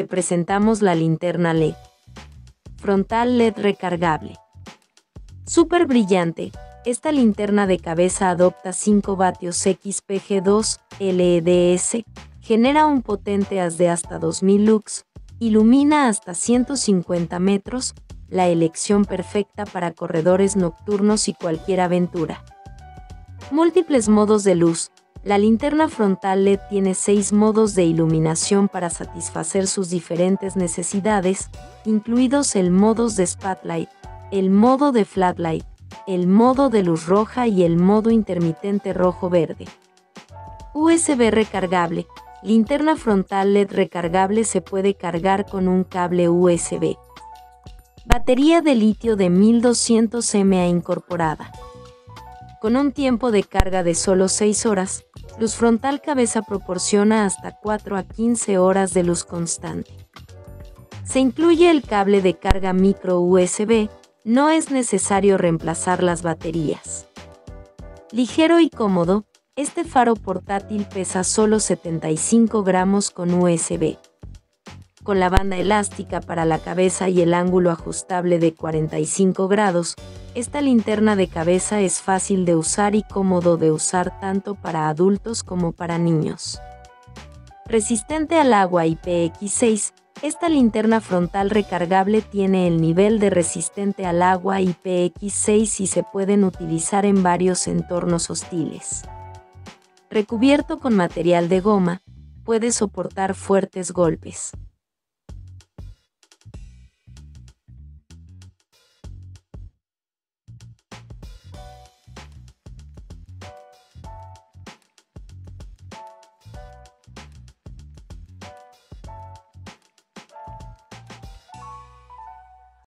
te presentamos la linterna LED. Frontal LED recargable. Súper brillante, esta linterna de cabeza adopta 5 vatios XPG2 LEDs, genera un potente haz de hasta 2000 lux, ilumina hasta 150 metros, la elección perfecta para corredores nocturnos y cualquier aventura. Múltiples modos de luz. La linterna frontal LED tiene 6 modos de iluminación para satisfacer sus diferentes necesidades, incluidos el modo de Spotlight, el modo de Flatlight, el modo de luz roja y el modo intermitente rojo-verde. USB recargable. Linterna frontal LED recargable se puede cargar con un cable USB. Batería de litio de 1200 mAh incorporada. Con un tiempo de carga de solo 6 horas, luz frontal cabeza proporciona hasta 4 a 15 horas de luz constante. Se incluye el cable de carga micro USB, no es necesario reemplazar las baterías. Ligero y cómodo, este faro portátil pesa solo 75 gramos con USB. Con la banda elástica para la cabeza y el ángulo ajustable de 45 grados, esta linterna de cabeza es fácil de usar y cómodo de usar tanto para adultos como para niños. Resistente al agua IPX6, esta linterna frontal recargable tiene el nivel de resistente al agua IPX6 y se pueden utilizar en varios entornos hostiles. Recubierto con material de goma, puede soportar fuertes golpes.